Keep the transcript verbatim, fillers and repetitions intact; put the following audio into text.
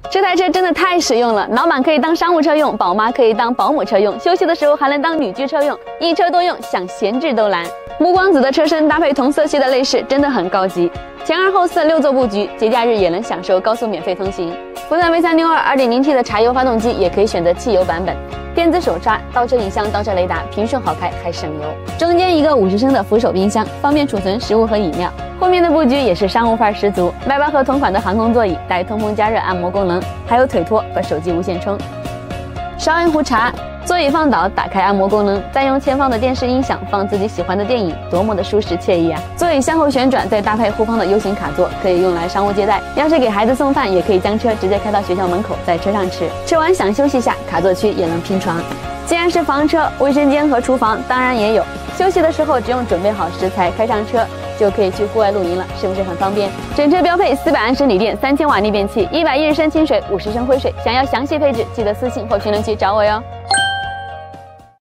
这台车真的太实用了，老板可以当商务车用，宝妈可以当保姆车用，休息的时候还能当旅居车用，一车多用，想闲置都难。暮光紫的车身搭配同色系的内饰，真的很高级。前二后四六座布局，节假日也能享受高速免费通行。福特 V 三六二 二点零 T 的柴油发动机也可以选择汽油版本。电子手刹、倒车影像、倒车雷达，平顺好开还省油。中间一个五十升的扶手冰箱，方便储存食物和饮料。后面的布局也是商务范儿十足，迈巴赫同款的航空座椅带通风加热按摩功能，还有腿托和手机无线充。烧一壶茶，座椅放倒，打开按摩功能，再用前方的电视音响放自己喜欢的电影，多么的舒适惬意啊！座椅向后旋转，再搭配后方的 U 型卡座，可以用来商务接待。要是给孩子送饭，也可以将车直接开到学校门口，在车上吃。吃完想休息下，卡座区也能拼床。既然是房车，卫生间和厨房当然也有。休息的时候只用准备好食材，开上车就可以去户外露营了，是不是很方便？整车标配四百安时锂电、三千瓦逆变器、一百一十升清水、五十升灰水。想要详细配置，记得私信或评论区找我哟。